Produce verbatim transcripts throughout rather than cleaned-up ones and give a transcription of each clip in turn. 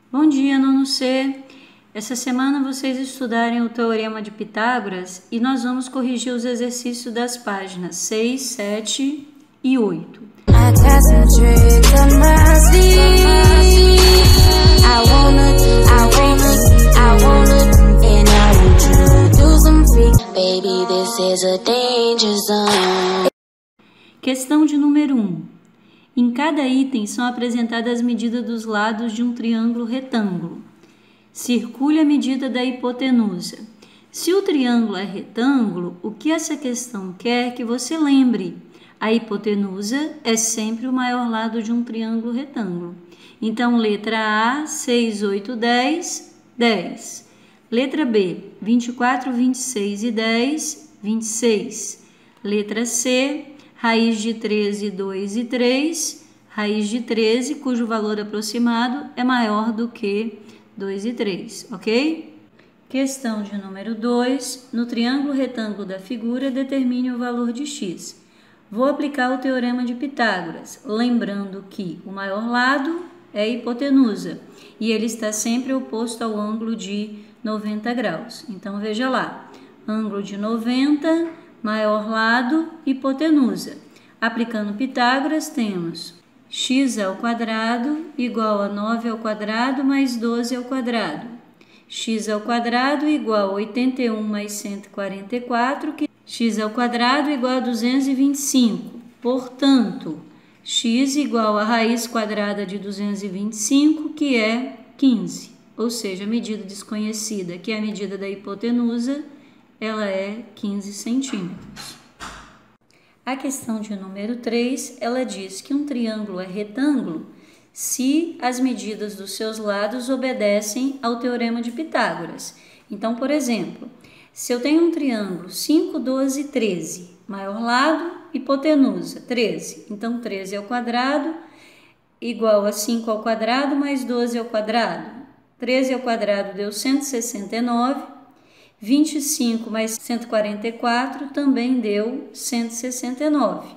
Bom dia, nono C. Essa semana vocês estudarem o Teorema de Pitágoras e nós vamos corrigir os exercícios das páginas seis, sete e oito. Questão de número um. Em cada item são apresentadas as medidas dos lados de um triângulo retângulo. Circule a medida da hipotenusa. Se o triângulo é retângulo, o que essa questão quer que você lembre? A hipotenusa é sempre o maior lado de um triângulo retângulo. Então, letra A, seis, oito, dez, dez. Letra B, vinte e quatro, vinte e seis e dez, vinte e seis. Letra C, raiz de treze, dois e três, raiz de treze, cujo valor aproximado é maior do que dois e três, ok? Questão de número dois. No triângulo retângulo da figura, determine o valor de x. Vou aplicar o teorema de Pitágoras, lembrando que o maior lado é a hipotenusa e ele está sempre oposto ao ângulo de noventa graus. Então, veja lá, ângulo de noventa, maior lado, hipotenusa. Aplicando Pitágoras, temos x ao quadrado igual a nove ao quadrado mais doze ao quadrado. X ao quadrado igual a oitenta e um mais cento e quarenta e quatro, que x ao quadrado igual a duzentos e vinte e cinco. Portanto, x igual a raiz quadrada de duzentos e vinte e cinco, que é quinze. Ou seja, a medida desconhecida, que é a medida da hipotenusa, ela é quinze centímetros. A questão de número três, ela diz que um triângulo é retângulo se as medidas dos seus lados obedecem ao teorema de Pitágoras. Então, por exemplo, se eu tenho um triângulo cinco, doze, treze, maior lado, hipotenusa, treze. Então, treze ao quadrado igual a cinco ao quadrado mais doze ao quadrado. treze ao quadrado deu cento e sessenta e nove. vinte e cinco mais cento e quarenta e quatro também deu cento e sessenta e nove.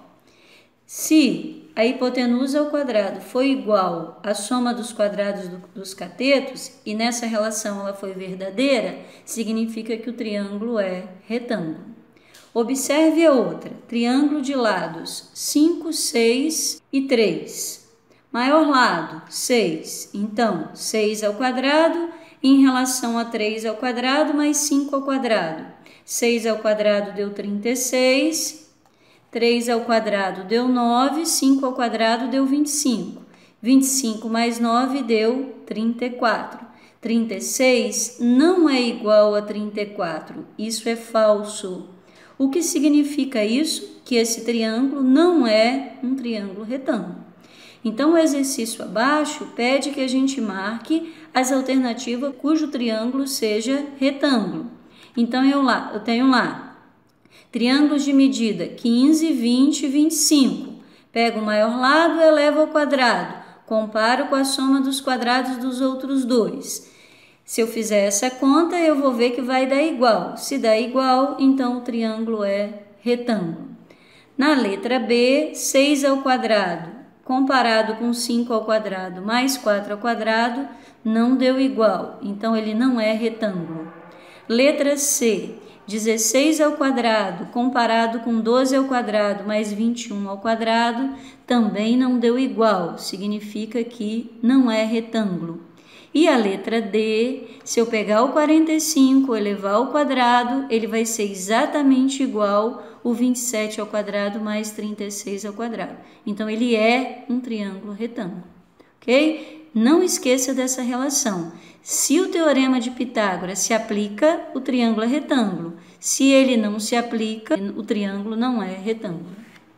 Se a hipotenusa ao quadrado foi igual à soma dos quadrados do, dos catetos, e nessa relação ela foi verdadeira, significa que o triângulo é retângulo. Observe a outra, triângulo de lados cinco, seis e três. Maior lado, seis. Então, seis ao quadrado em relação a três ao quadrado mais cinco ao quadrado. seis ao quadrado deu trinta e seis. três ao quadrado deu nove, cinco ao quadrado deu vinte e cinco. vinte e cinco mais nove deu trinta e quatro. trinta e seis não é igual a trinta e quatro, isso é falso. O que significa isso? Que esse triângulo não é um triângulo retângulo. Então, o exercício abaixo pede que a gente marque as alternativas cujo triângulo seja retângulo. Então, eu, lá, eu tenho lá triângulos de medida quinze, vinte e vinte e cinco. Pego o maior lado e elevo ao quadrado. Comparo com a soma dos quadrados dos outros dois. Se eu fizer essa conta, eu vou ver que vai dar igual. Se dá igual, então o triângulo é retângulo. Na letra B, seis ao quadrado, comparado com cinco ao quadrado mais quatro ao quadrado, não deu igual. Então, ele não é retângulo. Letra C, dezesseis ao quadrado, comparado com doze ao quadrado mais vinte e um ao quadrado, também não deu igual, significa que não é retângulo. E a letra D, se eu pegar o quarenta e cinco e elevar ao quadrado, ele vai ser exatamente igual o vinte e sete ao quadrado mais trinta e seis ao quadrado. Então, ele é um triângulo retângulo, ok? Não esqueça dessa relação. Se o teorema de Pitágoras se aplica, o triângulo é retângulo. Se ele não se aplica, o triângulo não é retângulo.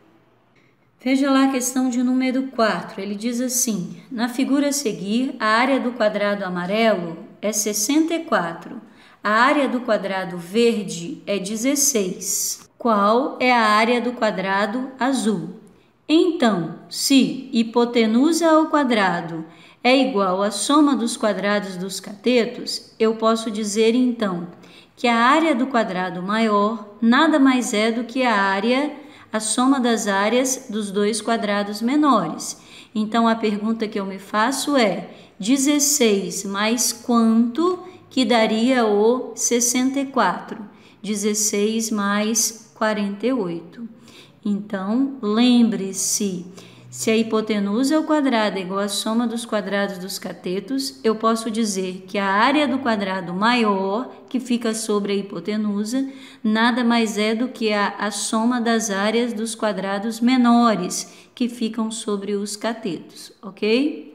Veja lá a questão de número quatro. Ele diz assim: na figura a seguir, a área do quadrado amarelo é sessenta e quatro. A área do quadrado verde é dezesseis. Qual é a área do quadrado azul? Então, se hipotenusa ao quadrado é igual à soma dos quadrados dos catetos, eu posso dizer então que a área do quadrado maior nada mais é do que a área, a soma das áreas dos dois quadrados menores. Então, a pergunta que eu me faço é: dezesseis mais quanto que daria o sessenta e quatro? dezesseis mais quarenta e oito. Então, lembre-se, se a hipotenusa ao quadrado é igual à soma dos quadrados dos catetos, eu posso dizer que a área do quadrado maior, que fica sobre a hipotenusa, nada mais é do que a, a soma das áreas dos quadrados menores, que ficam sobre os catetos, ok?